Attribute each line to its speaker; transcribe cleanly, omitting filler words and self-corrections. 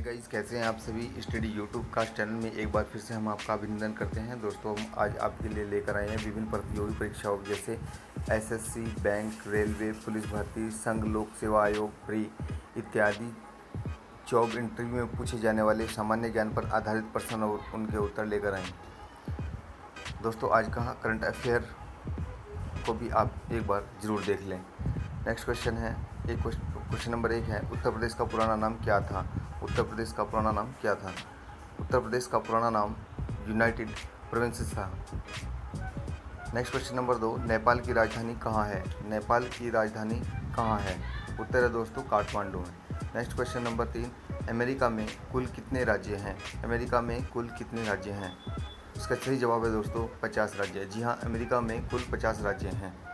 Speaker 1: Guys, कैसे हैं आप सभी। स्टडी यूट्यूब का चैनल में एक बार फिर से हम आपका अभिनंदन करते हैं। दोस्तों, हम आज आपके लिए लेकर आए हैं विभिन्न प्रतियोगी परीक्षाओं जैसे एसएससी, बैंक, रेलवे, पुलिस भर्ती, संघ लोक सेवा आयोग, प्री इत्यादि जॉब इंटरव्यू में पूछे जाने वाले सामान्य ज्ञान पर आधारित प्रश्न और उनके उत्तर लेकर आए। दोस्तों, आज का करंट अफेयर को भी आप एक बार ज़रूर देख लें। नेक्स्ट क्वेश्चन है, क्वेश्चन नंबर 1 है, उत्तर प्रदेश का पुराना नाम क्या था। उत्तर प्रदेश का पुराना नाम क्या था। उत्तर प्रदेश का पुराना नाम यूनाइटेड प्रोविंसेस था। नेक्स्ट क्वेश्चन नंबर 2, नेपाल की राजधानी कहाँ है। नेपाल की राजधानी कहाँ है। उत्तर है दोस्तों काठमांडू है। नेक्स्ट क्वेश्चन नंबर 3, अमेरिका में कुल कितने राज्य हैं। अमेरिका में कुल कितने राज्य हैं। इसका सही जवाब है दोस्तों 50 राज्य। जी हाँ, अमेरिका में कुल 50 राज्य हैं।